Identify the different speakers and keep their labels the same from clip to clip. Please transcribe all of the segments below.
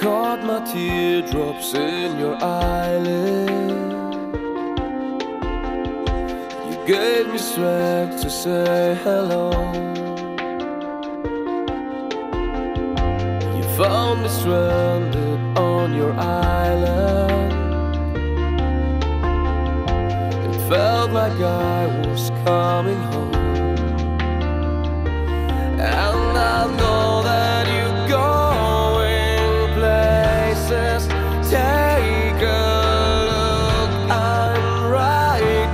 Speaker 1: caught my teardrops in your eyelid. You gave me strength to say hello. You found me stranded on your island. It felt like I was coming home. And I know that you're going places. Take a look, I'm right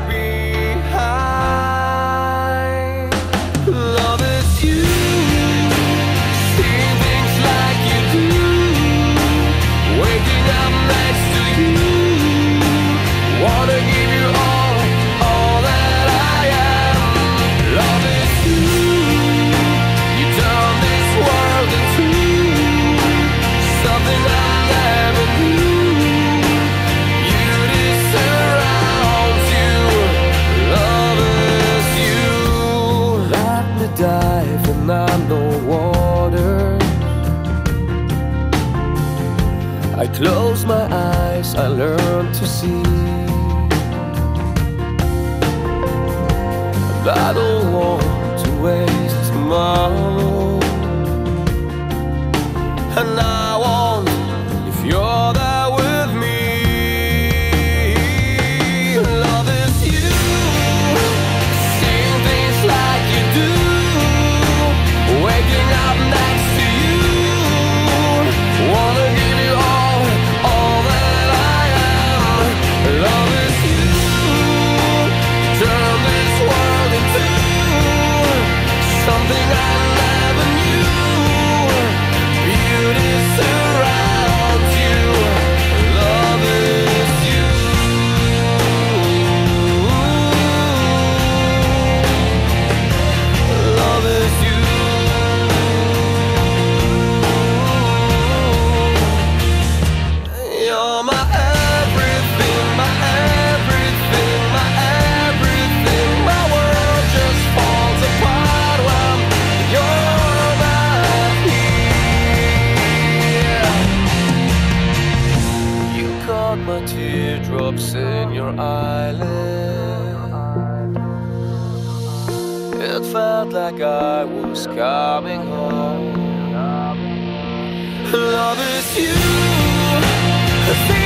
Speaker 1: behind. Love is you, seeing things like you do, waking up next to you. Wanna give you all that I am. Love is you. Something I never knew. Beauty surrounds you. Love is you. Let me dive in underwater. I close my eyes, I learn to see. And I don't want to waste tomorrow. And I want, if you're there with me. Love is you, seeing things like you do, waking up next to you. Wanna give you all that I am. Love is you, turn this world into something I never knew. Beauty surrounds you. Love is you. Love is you. You're my everything, my everything, my everything. My world just falls apart when you're not here. You caught my teardrops in your eyelid. It felt like I was coming home. Love is you.